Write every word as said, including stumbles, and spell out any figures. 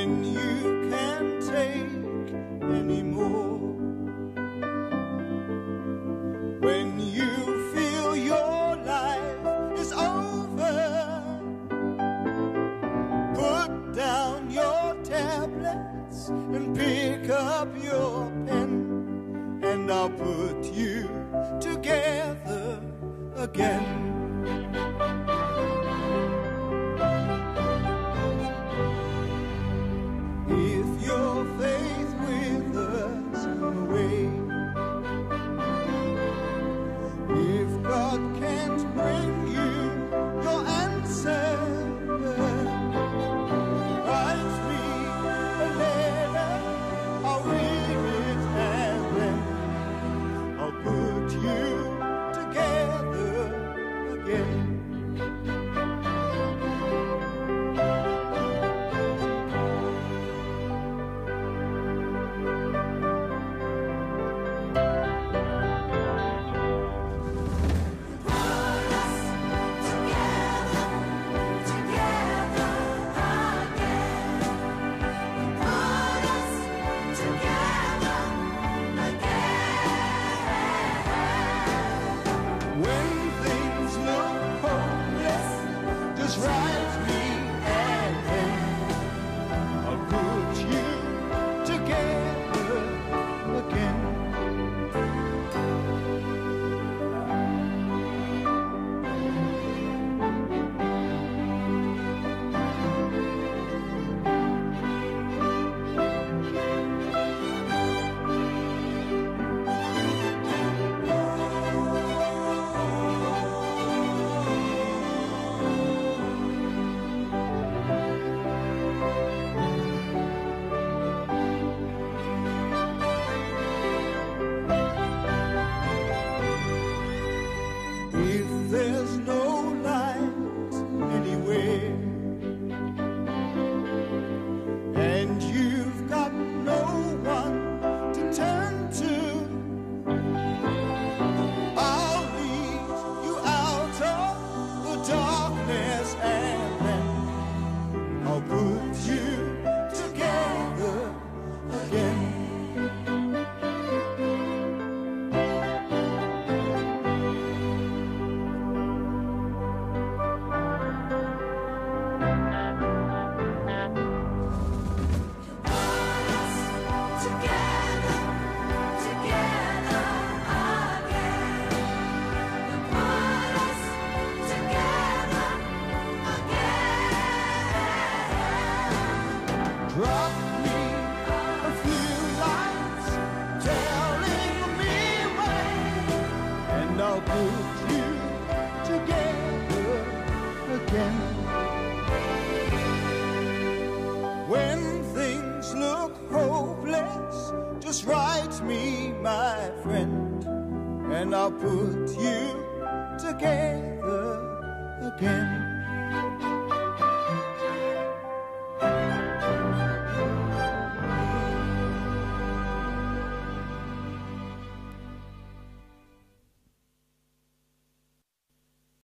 when you can't take anymore, when you feel your life is over, put down your tablets and pick up your pen, and I'll put you together again. If your faith withers away, if God can't bring you your answer, write me a letter, I'll read it and then I'll put you together again. There's no light anywhere, and you've got no one to turn to, I'll lead you out of the darkness, and then I'll put you together again. Drop me a few lines telling me why, and I'll put you together again. When things look hopeless, just write me, my friend, and I'll put you together again.